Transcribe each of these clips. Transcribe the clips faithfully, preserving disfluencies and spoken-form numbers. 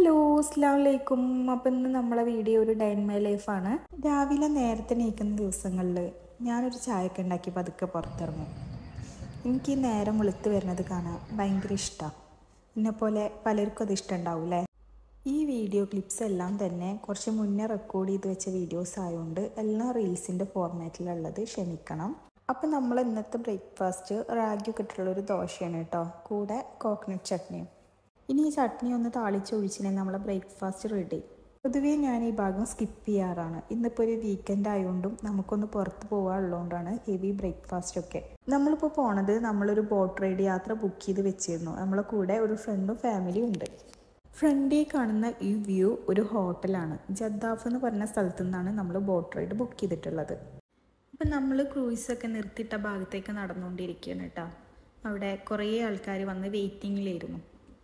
Hello അസ്സലാമലൈക്കും. അപ്പം ഇന്ന് നമ്മളെ വീഡിയോ ഒരു ഡേ ഇൻ മൈ ലൈഫാണ്. രാവിലെ നേരത്തെ എണീക്കുന്ന ദിവസങ്ങളിൽ ഞാനൊരു ചായയൊക്കെ ഉണ്ടാക്കി പതുക്കെ പുറത്തിറങ്ങും. എനിക്ക് ഈ നേരം വെളുത്ത് വരുന്നത് കാണാൻ ഭയങ്കര ഇഷ്ടമാണ്. എന്നെപ്പോലെ പലർക്കും അത് ഇഷ്ടമുണ്ടാവില്ലേ. ഈ വീഡിയോ ക്ലിപ്സ് എല്ലാം തന്നെ കുറച്ച് മുന്നേ റെക്കോർഡ് ചെയ്ത് വെച്ച വീഡിയോസ് ആയതുകൊണ്ട് എല്ലാം റീൽസിൻ്റെ ഫോർമാറ്റിലുള്ളത് ക്ഷമിക്കണം. അപ്പം നമ്മൾ ഇന്നത്തെ ബ്രേക്ക്ഫാസ്റ്റ് റാഗിയൊക്കെ ഇട്ടുള്ളൊരു ദോശയാണ് കേട്ടോ, കൂടെ കോക്കനട്ട് ചട്നിയും. ഇനി ഈ ചട്നി ഒന്ന് താളിച്ചൊഴിച്ചിട്ടുണ്ടെങ്കിൽ നമ്മളെ ബ്രേക്ക്ഫാസ്റ്റ് റെഡി. പൊതുവേ ഞാൻ ഈ ഭാഗം സ്കിപ്പ് ചെയ്യാറാണ്. ഇന്നിപ്പോൾ ഒരു വീക്കെൻഡ് ആയതുകൊണ്ടും നമുക്കൊന്ന് പുറത്ത് പോകാനുള്ളതുകൊണ്ടാണ് ഹെവി ബ്രേക്ക്ഫാസ്റ്റൊക്കെ. നമ്മളിപ്പോൾ പോണത് നമ്മളൊരു ബോട്ട് റൈഡ് യാത്ര ബുക്ക് ചെയ്ത് വെച്ചിരുന്നു. നമ്മളെ കൂടെ ഒരു ഫ്രണ്ടും ഫാമിലിയും ഉണ്ട്. ഫ്രണ്ടിൽ കാണുന്ന ഈ വ്യൂ ഒരു ഹോട്ടലാണ്. ജദ്ദാഫ് എന്ന് പറഞ്ഞ സ്ഥലത്തു നിന്നാണ് നമ്മൾ ബോട്ട് റൈഡ് ബുക്ക് ചെയ്തിട്ടുള്ളത്. അപ്പം നമ്മൾ ക്രൂയിസൊക്കെ നിർത്തിയിട്ട ഭാഗത്തേക്ക് നടന്നുകൊണ്ടിരിക്കുകയാണ് കേട്ടോ. അവിടെ കുറേ ആൾക്കാർ വന്ന് വെയിറ്റിങ്ങിലായിരുന്നു.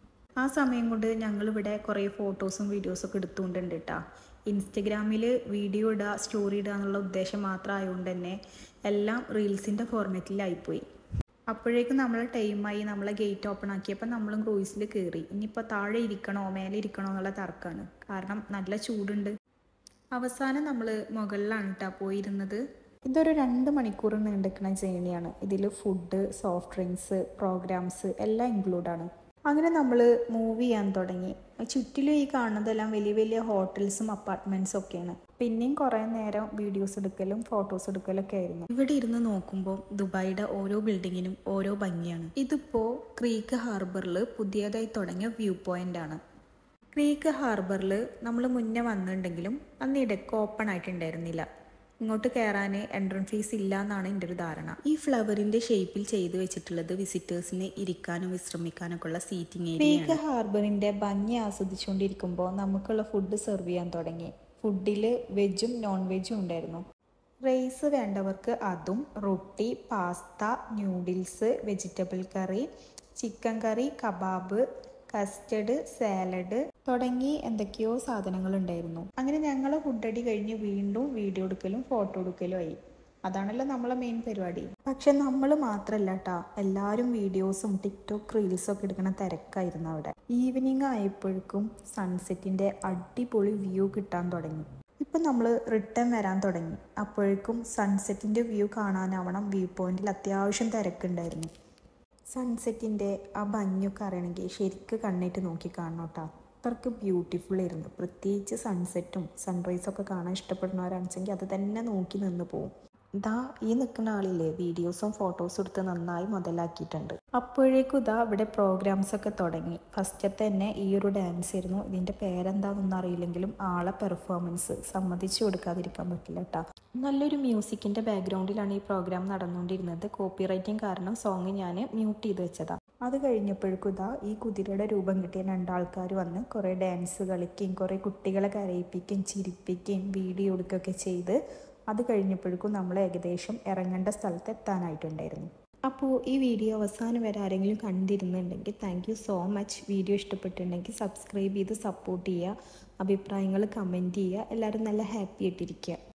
ആ സമയം കൊണ്ട് ഞങ്ങളിവിടെ കുറേ ഫോട്ടോസും വീഡിയോസൊക്കെ എടുത്തുകൊണ്ടുണ്ട് കേട്ടോ. ഇൻസ്റ്റഗ്രാമിൽ വീഡിയോ ഇടുക, സ്റ്റോറി ഇടുക എന്നുള്ള ഉദ്ദേശം മാത്രം ആയതുകൊണ്ട് തന്നെ എല്ലാം റീൽസിൻ്റെ ഫോർമാറ്റിലായിപ്പോയി. അപ്പോഴേക്കും നമ്മളെ ടൈമായി, നമ്മളെ ഗേറ്റ് ഓപ്പൺ ആക്കിയപ്പോൾ നമ്മളും ക്രൂയിസിൽ കയറി. ഇനിയിപ്പോൾ താഴെ ഇരിക്കണോ മേലെ ഇരിക്കണോ എന്നുള്ള തർക്കമാണ്, കാരണം നല്ല ചൂടുണ്ട്. അവസാനം നമ്മൾ മുകളിലാണ് കേട്ടോ പോയിരുന്നത്. ഇതൊരു രണ്ട് മണിക്കൂർ നീണ്ടിരിക്കുന്ന ജേണിയാണ്. ഇതിൽ ഫുഡ്, സോഫ്റ്റ് ഡ്രിങ്ക്സ്, പ്രോഗ്രാംസ് എല്ലാം ഇൻക്ലൂഡാണ്. അങ്ങനെ നമ്മൾ മൂവ് ചെയ്യാൻ തുടങ്ങി. ചുറ്റിലും ഈ കാണുന്നതെല്ലാം വലിയ വലിയ ഹോട്ടൽസും അപ്പാർട്ട്മെൻറ്റ്സും ഒക്കെയാണ്. പിന്നെയും കുറേ നേരം വീഡിയോസ് എടുക്കലും ഫോട്ടോസ് എടുക്കലൊക്കെ ആയിരുന്നു. ഇവിടെ ഇരുന്ന് നോക്കുമ്പോൾ ദുബായിയുടെ ഓരോ ബിൽഡിങ്ങിനും ഓരോ ഭംഗിയാണ്. ഇതിപ്പോൾ ക്രീക്ക് ഹാർബറിൽ പുതിയതായി തുടങ്ങിയ വ്യൂ പോയിന്റ് ആണ്. ക്രീക്ക് ഹാർബറിൽ നമ്മൾ മുന്നേ വന്നിട്ടുണ്ടെങ്കിലും അന്ന് ഇടയ്ക്ക് ഓപ്പൺ ആയിട്ടുണ്ടായിരുന്നില്ല. ഇങ്ങോട്ട് കയറാൻ എൻട്രൻസ് ഫീസ് ഇല്ല എന്നാണ് എൻ്റെ ഒരു ധാരണ. ഈ ഫ്ലവറിൻ്റെ ഷേപ്പിൽ ചെയ്ത് വെച്ചിട്ടുള്ളത് വിസിറ്റേഴ്സിന് ഇരിക്കാനും വിശ്രമിക്കാനൊക്കെ ഉള്ള സീറ്റിംഗ് ഏരിയ. ക്രീക്ക് ഹാർബറിൻ്റെ ഭംഗി ആസ്വദിച്ചുകൊണ്ടിരിക്കുമ്പോൾ നമുക്കുള്ള ഫുഡ് സെർവ് ചെയ്യാൻ തുടങ്ങി. ഫുഡിൽ വെജും നോൺ വെജും ഉണ്ടായിരുന്നു. റൈസ് വേണ്ടവർക്ക് അതും, റൊട്ടി, പാസ്ത, ന്യൂഡിൽസ്, വെജിറ്റബിൾ കറി, ചിക്കൻ കറി, കബാബ്, കസ്റ്റഡ്, സാലഡ് തുടങ്ങി എന്തൊക്കെയോ സാധനങ്ങൾ ഉണ്ടായിരുന്നു. അങ്ങനെ ഞങ്ങൾ ഫുഡടി കഴിഞ്ഞ് വീണ്ടും വീഡിയോ എടുക്കലും ഫോട്ടോ എടുക്കലും ആയി. അതാണല്ലോ നമ്മളെ മെയിൻ പരിപാടി. പക്ഷെ നമ്മൾ മാത്രമല്ല കേട്ടോ, എല്ലാവരും വീഡിയോസും ടിക്ടോക്ക് റീൽസും ഒക്കെ എടുക്കുന്ന തിരക്കായിരുന്നു അവിടെ. ഈവനിങ് ആയപ്പോഴേക്കും സൺസെറ്റിൻ്റെ അടിപൊളി വ്യൂ കിട്ടാൻ തുടങ്ങി. ഇപ്പം നമ്മൾ റിട്ടേൺ വരാൻ തുടങ്ങി. അപ്പോഴേക്കും സൺസെറ്റിൻ്റെ വ്യൂ കാണാനാവണം വ്യൂ പോയിന്റിൽ അത്യാവശ്യം തിരക്കുണ്ടായിരുന്നു. സൺസെറ്റിൻ്റെ ആ ഭംഗിയൊക്കെ അറിയണമെങ്കിൽ ശരിക്കും കണ്ണിട്ട് നോക്കി കാണണം കേട്ടോ. അത്രയ്ക്ക് ബ്യൂട്ടിഫുൾ ആയിരുന്നു. പ്രത്യേകിച്ച് സൺസെറ്റും സൺറൈസൊക്കെ കാണാൻ ഇഷ്ടപ്പെടുന്നവരാണെന്നുവെച്ചെങ്കിൽ അത് തന്നെ നോക്കി നിന്ന് പോവും. ഇതാ ഈ നിൽക്കുന്ന ആളില്ലേ വീഡിയോസും ഫോട്ടോസും എടുത്ത് നന്നായി മുതലാക്കിയിട്ടുണ്ട്. അപ്പോഴേക്കും ഇതാ ഇവിടെ പ്രോഗ്രാംസ് ഒക്കെ തുടങ്ങി. ഫസ്റ്റത്തെ തന്നെ ഈ ഒരു ഡാൻസ് ആയിരുന്നു. ഇതിൻ്റെ പേരെന്താണെന്നൊന്നും അറിയില്ലെങ്കിലും ആളെ പെർഫോമൻസ് സമ്മതിച്ചു കൊടുക്കാതിരിക്കാൻ പറ്റില്ല കേട്ടോ. നല്ലൊരു മ്യൂസിക്കിൻ്റെ ബാക്ക്ഗ്രൗണ്ടിലാണ് ഈ പ്രോഗ്രാം നടന്നുകൊണ്ടിരുന്നത്. കോപ്പി റൈറ്റിംഗ് കാരണം സോങ് ഞാൻ മ്യൂട്ട് ചെയ്ത് വെച്ചതാണ്. അത് കഴിഞ്ഞപ്പോഴേക്കും ഇതാ ഈ കുതിരയുടെ രൂപം കിട്ടിയ രണ്ടാൾക്കാർ വന്ന് കുറേ ഡാൻസ് കളിക്കുകയും കുറേ കുട്ടികളെ കരയിപ്പിക്കുകയും ചിരിപ്പിക്കുകയും വീഡിയോ എടുക്കുകയൊക്കെ ചെയ്ത് അത് കഴിഞ്ഞപ്പോഴേക്കും നമ്മൾ ഏകദേശം ഇറങ്ങേണ്ട സ്ഥലത്ത് എത്താനായിട്ടുണ്ടായിരുന്നു. അപ്പോൾ ഈ വീഡിയോ അവസാനം വരെ ആരെങ്കിലും കണ്ടിരുന്നുണ്ടെങ്കിൽ thank you so much. Video ഇഷ്ടപ്പെട്ടിട്ടുണ്ടെങ്കിൽ സബ്സ്ക്രൈബ് ചെയ്ത് സപ്പോർട്ട് ചെയ്യുക, അഭിപ്രായങ്ങൾ കമൻറ്റ് ചെയ്യുക. എല്ലാവരും നല്ല ഹാപ്പി ആയിട്ടിരിക്കുക.